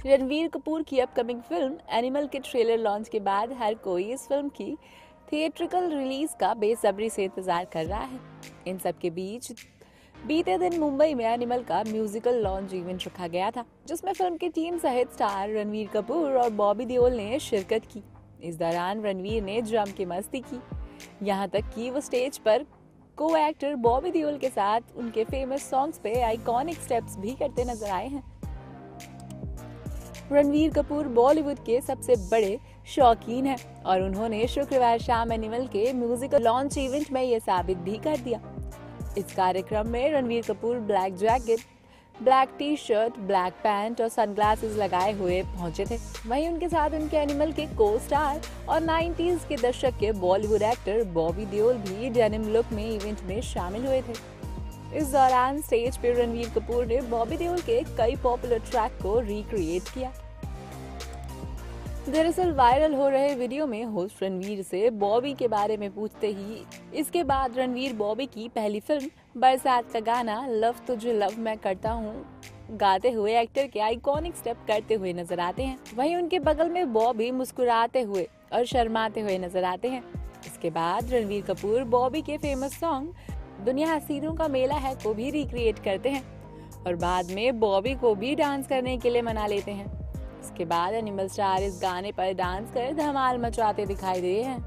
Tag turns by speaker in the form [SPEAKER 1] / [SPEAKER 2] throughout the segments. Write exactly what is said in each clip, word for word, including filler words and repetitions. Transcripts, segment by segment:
[SPEAKER 1] रणवीर कपूर की upcoming film Animal के trailer launch के बाद हर कोई इस फिल्म की थिएट्रिकल रिलीज का बेसब्री से इंतजार कर रहा है। इन सब के बीच बीते दिन मुंबई में एनिमल का म्यूजिकल लॉन्च इवेंट रखा गया था, जिसमें फिल्म की टीम सहित स्टार रणवीर कपूर और बॉबी देओल ने शिरकत की। इस दौरान रणवीर ने जम के मस्ती की, यहाँ तक कि वो स्टेज पर को एक्टर बॉबी देओल के साथ उनके फेमस सॉन्ग्स पे आइकॉनिक स्टेप्स भी करते नजर आए हैं। रणवीर कपूर बॉलीवुड के सबसे बड़े शौकीन हैं और उन्होंने शुक्रवार शाम एनिमल के म्यूजिकल लॉन्च इवेंट में ये साबित भी कर दिया। इस कार्यक्रम में Ranbir Kapoor black jacket, black T shirt, black pant और सनग्लासेस लगाए हुए पहुंचे थे। वहीं उनके साथ उनके एनिमल के को स्टार और नाइंटीज़ के दशक के बॉलीवुड एक्टर बॉबी देओल भी डेनिम लुक में इवेंट में शामिल हुए थे। इस दौरान स्टेज पर रणवीर कपूर ने बॉबी देओल के कई पॉपुलर ट्रैक को रिक्रिएट किया। दरअसल वायरल हो रहे वीडियो में होस्ट रणवीर से बॉबी के बारे में पूछते ही इसके बाद रणवीर बॉबी की पहली फिल्म बरसात का गाना लव तुझे लव मैं करता हूँ गाते हुए एक्टर के आइकॉनिक स्टेप करते हुए नजर आते हैं। वहीं उनके बगल में बॉबी मुस्कुराते हुए और शर्माते हुए नजर आते हैं। इसके बाद रणवीर कपूर बॉबी के फेमस सॉन्ग दुनिया हसीनों का मेला है को भी रिक्रिएट करते हैं और बाद में बॉबी को भी डांस करने के लिए मना लेते हैं। इसके बाद एनिमल स्टार इस गाने पर डांस कर धमाल मचाते दिखाई दे हैं।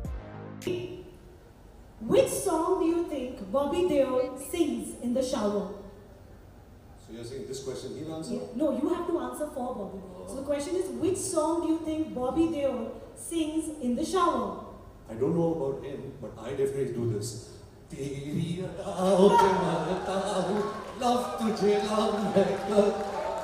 [SPEAKER 2] Which song do you think Bobby Deol sings in the shower?
[SPEAKER 3] So you're saying this question he'll answer?
[SPEAKER 2] Yeah. No, you have to answer for Bobby. Oh. So the question is, which song do you think Bobby Deol sings in the shower?
[SPEAKER 3] I don't know about him, but I definitely do this. तेरी अदाओं पे मरता हूँ, love तुझे love मैं करता।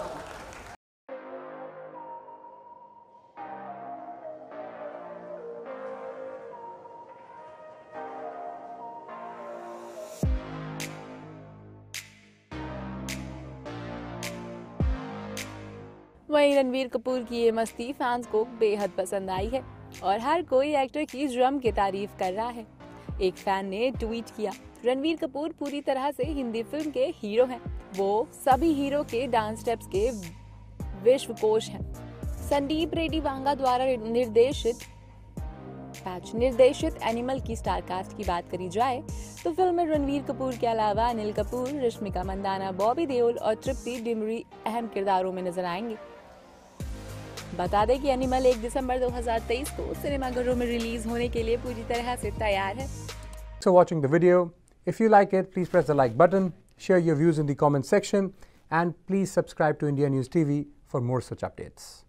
[SPEAKER 1] वहीं रणवीर कपूर की ये मस्ती फैंस को बेहद पसंद आई है और हर कोई एक्टर की जम के तारीफ कर रहा है। एक फैन ने ट्वीट किया, रणवीर कपूर पूरी तरह से हिंदी फिल्म के हीरो हैं। वो सभी हीरो के डांस स्टेप्स के विश्वकोश हैं। संदीप रेड्डी वांगा द्वारा निर्देशित निर्देशित एनिमल की स्टार कास्ट की बात करी जाए तो फिल्म में रणवीर कपूर के अलावा अनिल कपूर, रश्मिका मंदाना, बॉबी देओल और तृप्ति डिमरी अहम किरदारों में नजर आएंगे। बता दें कि एनिमल एक दिसंबर दो हज़ार तेईस को सिनेमाघरों में रिलीज होने के लिए पूरी तरह से तैयार है।
[SPEAKER 4] So watching the video, if you like it, please press the like button, share your views in the comment section, and please subscribe to India News T V for more such updates.